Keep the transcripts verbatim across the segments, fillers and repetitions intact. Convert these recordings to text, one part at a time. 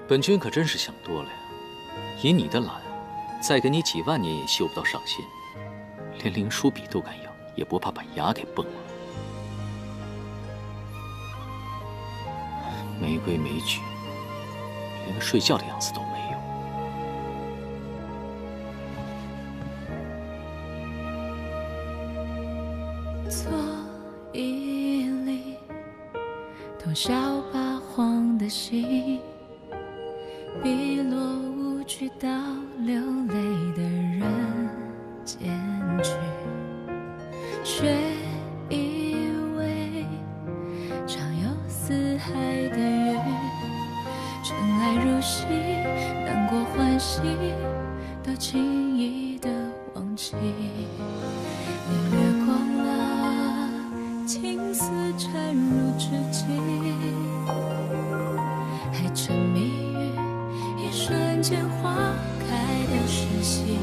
本君可真是想多了呀！以你的懒，再给你几万年也修不到上仙，连灵书笔都敢要，也不怕把牙给崩了。没规没矩，连个睡觉的样子都没有。 做一粒通宵八荒的心，碧落无趣到流泪的人间去，却以为常有四海的月，尘埃如洗，难过欢喜都轻易的忘记。你掠过了青丝缠入指尖，还沉迷于一瞬间花开的时息。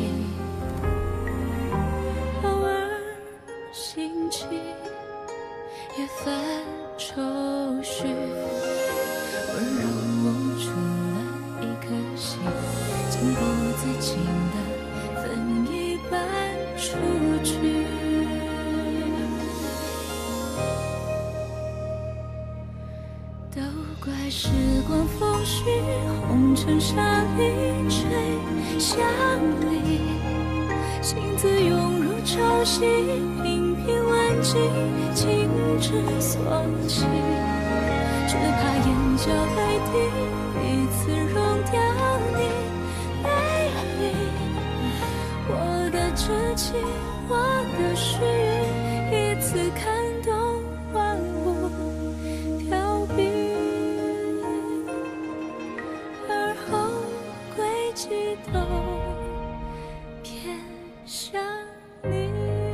偶尔兴起也泛愁绪，温柔捂住了一颗心，情不自禁的分一半出去。都怪时光风絮，红尘沙砾吹向你，心字涌入潮汐，频频万击，情之所起，只怕眼角泪滴一次溶掉你美丽。我的痴情，我的誓语，一次看懂万物凋敝，而后轨迹都偏向你。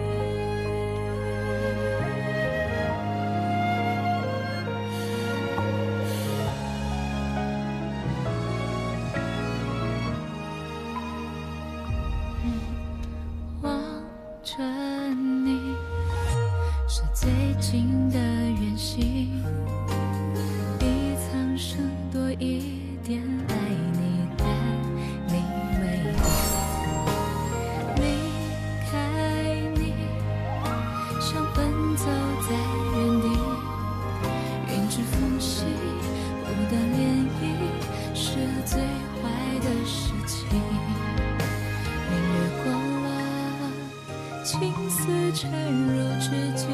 望着你，是最近的远行，比苍生多一点爱你，但你为我离开你，像奔走在原地，云之缝隙，不得涟漪，是最坏的事情。你掠过了青丝缠入指尖，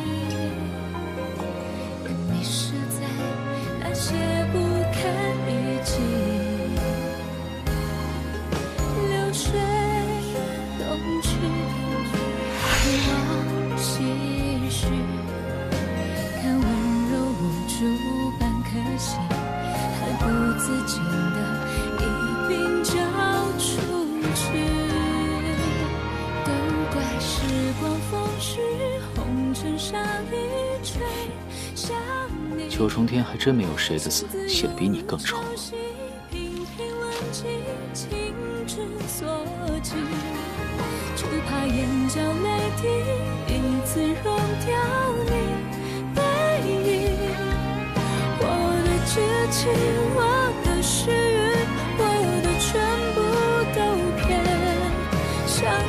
也迷失在那些不堪一击。流水东去，一往唏嘘，看温柔无助半颗心，还不自禁的一并交出去。都怪时光风絮，红尘沙砾吹向你。 九重天还真没有谁的字写得比你更丑。 频频问起，情之所起，只怕眼角泪滴一次溶掉你背影。我的痴情，我的誓语，我的全部都偏向